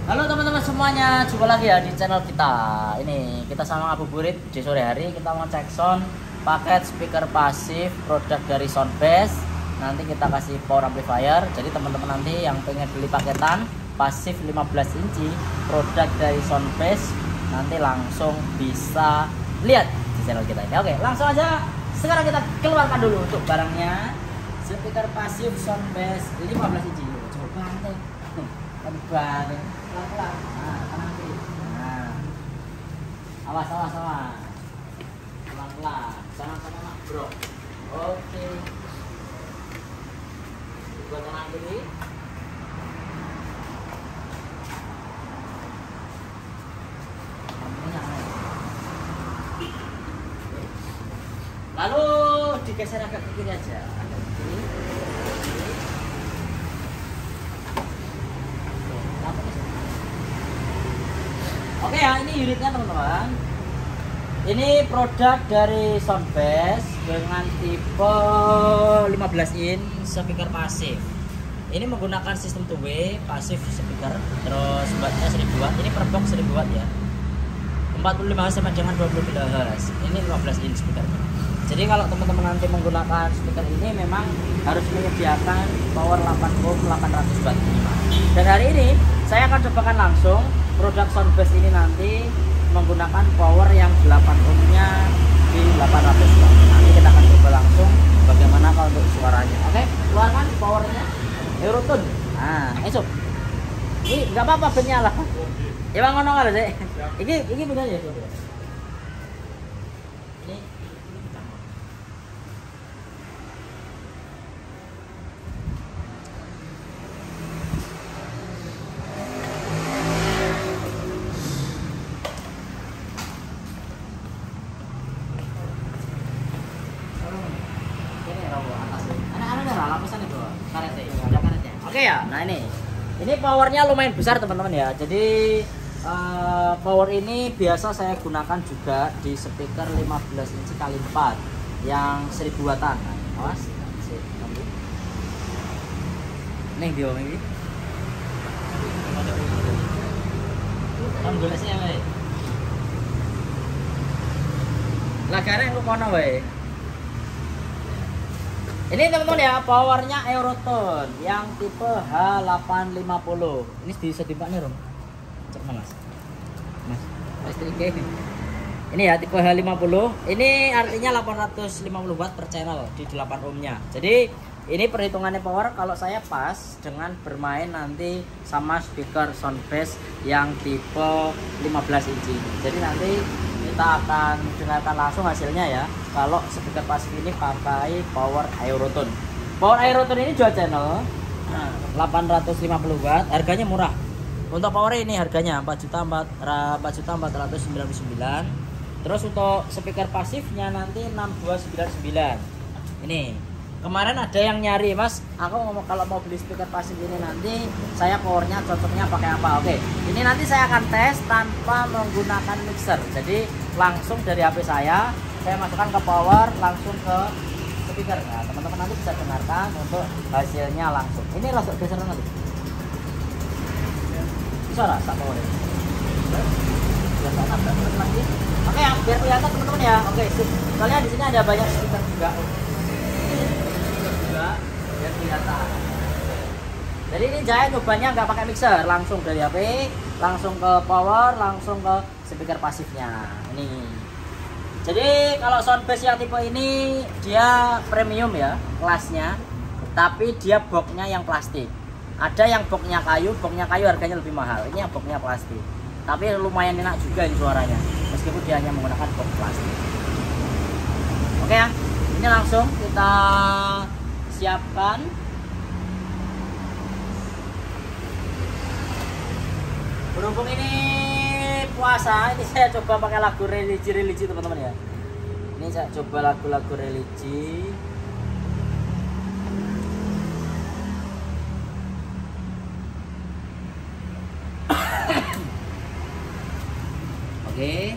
Halo teman-teman semuanya, jumpa lagi ya di channel kita. Ini kita sama ngabuburit di sore hari. Kita mau cek sound paket speaker pasif produk dari Soundbase. Nanti kita kasih power amplifier. Jadi teman-teman nanti yang pengen beli paketan pasif 15 inci produk dari Soundbase, nanti langsung bisa lihat di channel kita ini. Oke, langsung aja. Sekarang kita keluarkan dulu untuk barangnya. Speaker pasif Soundbase 15 inci. Coba nih. Banget. Pelan-pelan. Nah, kanan kiri. Nah. Awas. Pelan-pelan. Sama-sama mak, bro. Oke. Buat kanan kiri. Lalu digeser agak ke kiri aja. Agak ke kiri. Oke ya, ini unitnya teman-teman. Ini produk dari Soundbase dengan tipe 15 in speaker pasif. Ini menggunakan sistem 2-way pasif speaker. Terus wattnya 1000 watt. Ini per box 1000 watt ya. 45 Hz sampai dengan 20 kHz. Ini 15 in speakernya. Jadi kalau teman-teman nanti menggunakan speaker ini memang harus menyediakan power 8 ohm 800 watt. Dan hari ini saya akan cobakan langsung produk Soundbase ini nanti menggunakan power yang 8 ohmnya di 800 watt. Nanti kita akan coba langsung bagaimana kalau untuk suaranya. Oke, keluarkan powernya. Eurotune. Nah, esok. Ini nggak apa-apa bandnya lah. Ya bang ngono kalau sih. Ini benar ya. Ini. Oke ya, nah ini powernya lumayan besar teman-teman ya. Jadi power ini biasa saya gunakan juga di speaker 15 inci kali 4 yang 1000 wattan. Nah, awas, nih dia ini. Kamu golesnya wae. Lagane aku kono wae. Ini teman-teman ya, powernya Eurotune yang tipe H850. Ini bisa dipak nih, Rom. Cek Mas. Ini ya tipe H50. Ini artinya 850 watt per channel di 8 ohmnya. Jadi ini perhitungannya power kalau saya pas dengan bermain nanti sama speaker Soundbase yang tipe 15 inci. Jadi nanti kita akan dengarkan langsung hasilnya ya. Kalau speaker pasif ini pakai power Eurotune. Power Eurotune ini 2 channel, 850 watt, harganya murah. Untuk power ini harganya 4.499. Terus untuk speaker pasifnya nanti 6299. Ini kemarin ada yang nyari, Mas, aku ngomong kalau mau beli speaker pasif ini nanti saya powernya cocoknya pakai apa. Oke, ini nanti saya akan tes tanpa menggunakan mixer. Jadi langsung dari HP saya masukkan ke power langsung ke speaker. Nah, teman-teman nanti bisa dengarkan untuk hasilnya langsung. Ini langsung geser nanti. Bisa rasa power. Oke ya, biar kelihatan teman-teman ya. Oke, soalnya di sini ada banyak speaker juga. Biar kelihatan. Jadi ini saya nyobanya nggak pakai mixer, langsung dari HP, langsung ke power, langsung ke speaker pasifnya. Ini. Jadi kalau Soundbase yang tipe ini dia premium ya kelasnya, tapi dia boxnya yang plastik. Ada yang boxnya kayu harganya lebih mahal. Ini yang boxnya plastik, tapi lumayan enak juga ini suaranya, meskipun dia hanya menggunakan box plastik. Oke ya, ini langsung kita siapkan. Berhubung ini puasa, ini saya coba pakai lagu religi teman-teman ya. Ini saya coba lagu-lagu religi. Oke.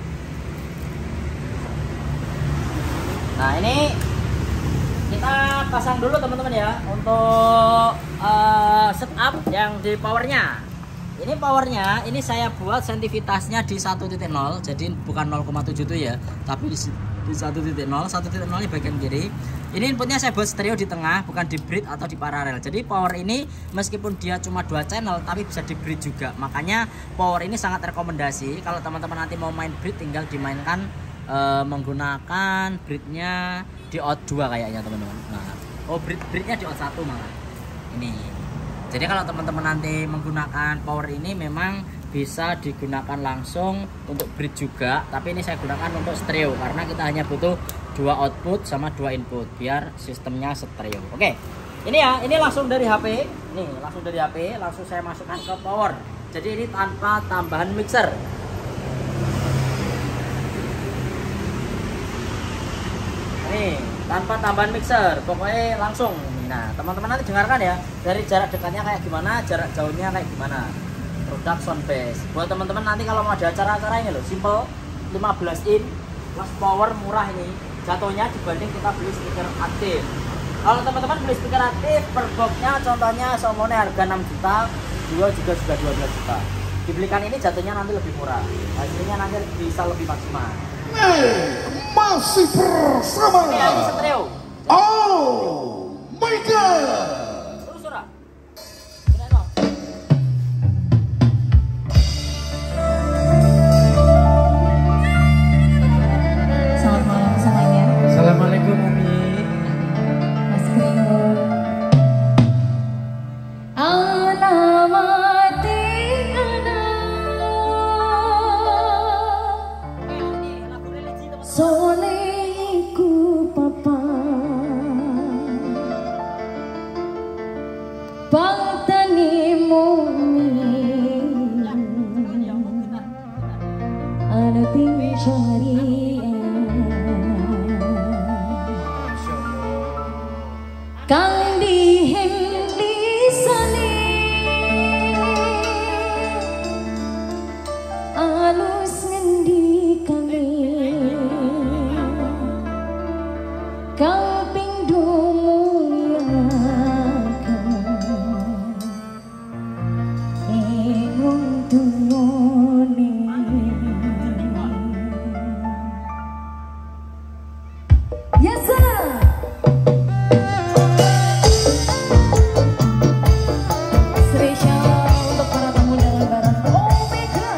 Nah ini kita pasang dulu teman-teman ya untuk setup yang di powernya. Ini powernya, ini saya buat sensitivitasnya di 1.0, jadi bukan 0,7 itu ya, tapi di 1.0, 1.0 di bagian kiri. Ini inputnya saya buat stereo di tengah, bukan di bridge atau di paralel. Jadi power ini meskipun dia cuma 2 channel, tapi bisa di bridge juga. Makanya power ini sangat rekomendasi. Kalau teman-teman nanti mau main bridge, tinggal dimainkan menggunakan bridge-nya di out 2 kayaknya teman-teman. Nah, bridge-nya di out 1 malah. Ini. Jadi kalau teman-teman nanti menggunakan power ini memang bisa digunakan langsung untuk bridge juga, tapi ini saya gunakan untuk stereo karena kita hanya butuh 2 output sama 2 input biar sistemnya stereo. Oke. Ini ya, ini langsung dari HP. Nih, langsung dari HP, langsung saya masukkan ke power. Jadi ini tanpa tambahan mixer. Nih, tanpa tambahan mixer, pokoknya langsung. Nah, teman-teman nanti dengarkan ya, dari jarak dekatnya kayak gimana, jarak jauhnya kayak gimana. Produk Soundbase. Buat teman-teman nanti kalau mau ada acara-acara ini loh, simple, 15 in, plus power murah ini. Jatuhnya dibanding kita beli speaker aktif. Kalau teman-teman beli speaker aktif, per boxnya contohnya semuanya harga 6 juta, 2 juga sudah 12 juta. Dibelikan ini jatuhnya nanti lebih murah. Hasilnya nanti bisa lebih maksimal. Masih bersama. Ini ini stereo. Oh my god. Terus ora? Selamat malam semuanya. Assalamualaikum Umi. Mas Krio. Alamati ana. Ini lagu religi teman-teman. Soleku papa. Bangtani mumi. Anating syariah. Kang dihim lisane alus ngendi kami kang pindhomu ingung tungone yes sir. Spesial untuk para tamu dan lebaran Omega.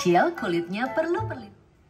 kecil, kulitnya perlu perlindungan.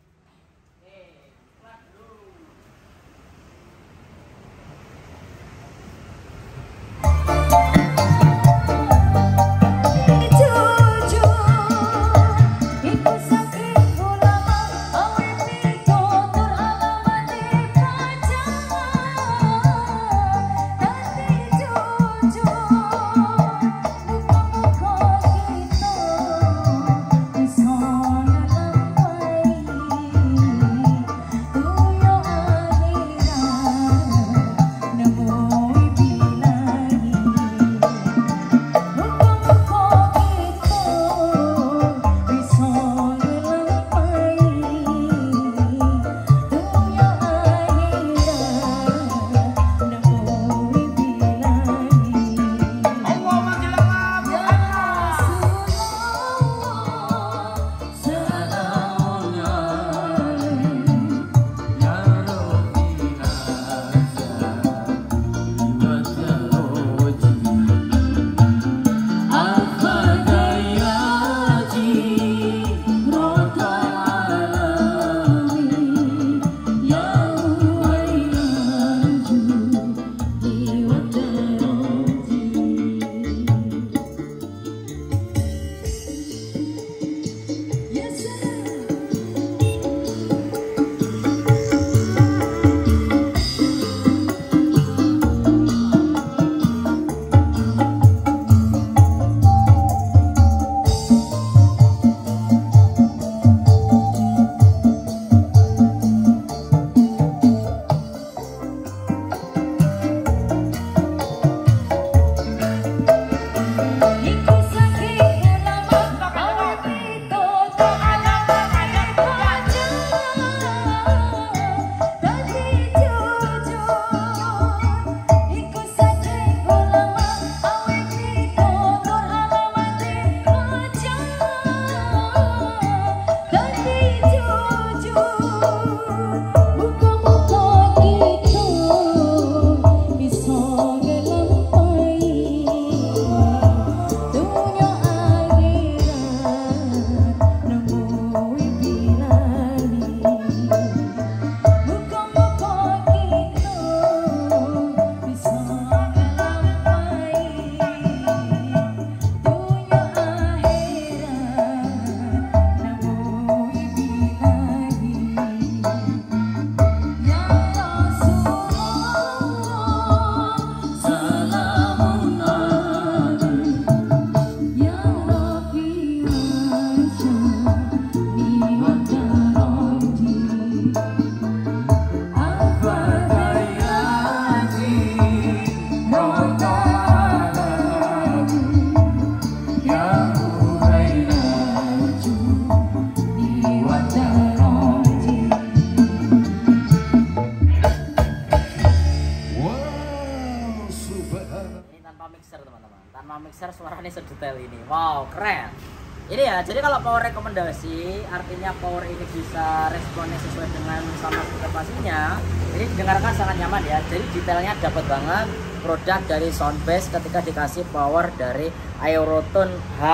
tanpa mixer suaranya sedetail ini. Wow, keren. Ini ya, jadi kalau power rekomendasi artinya power ini bisa responnya sesuai dengan sama speaker pastinya. Ini didengarkan sangat nyaman ya. Jadi detailnya dapat banget. Produk dari Soundbase ketika dikasih power dari Aeroton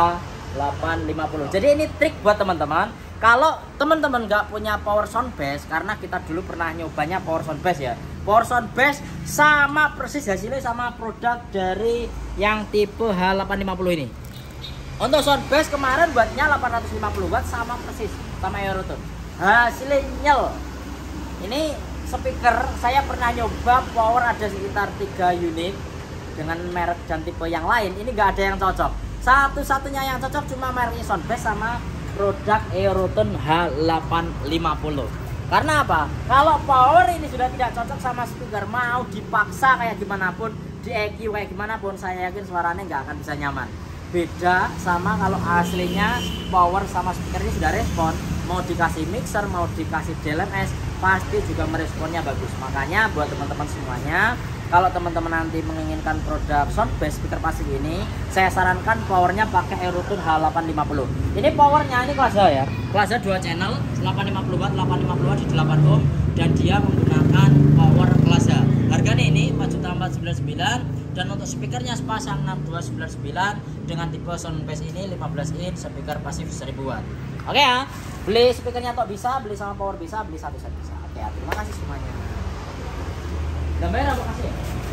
H850. Jadi ini trik buat teman-teman. Kalau teman-teman nggak punya power Soundbase, karena kita dulu pernah nyobanya power Soundbase ya. Power Soundbase sama persis hasilnya sama produk dari yang tipe H850 ini. Untuk Soundbase kemarin buatnya 850 watt sama persis sama Aeroton. Hasilnya nyel. Ini speaker saya pernah nyoba power ada sekitar 3 unit dengan merek dan tipe yang lain. Ini nggak ada yang cocok. Satu-satunya yang cocok cuma mereknya Soundbase sama produk Aeroton H850. Karena apa? Kalau power ini sudah tidak cocok sama speaker, mau dipaksa kayak gimana pun, di EQ kayak gimana pun, saya yakin suaranya nggak akan bisa nyaman. Beda sama kalau aslinya power sama speaker ini sudah respon, mau dikasih mixer, mau dikasih DLMS, pasti juga meresponnya bagus. Makanya buat teman-teman semuanya, kalau teman-teman nanti menginginkan produk Soundbase speaker pasif ini, saya sarankan powernya pakai Aeroton H850. Ini powernya ini kelas H ya, kelas H 2 channel 850 watt, 850 watt di 8 ohm, dan dia menggunakan power kelas H. Harganya ini 4.499.000. Dan untuk speakernya sepasang 6299 dengan tipe Soundbase ini 15 in, speaker pasif 1000 watt. Oke ya, beli speakernya Tok bisa, beli sama power bisa, beli satu set bisa. Oke ya, terima kasih semuanya. Dan bayar apa kasih ya?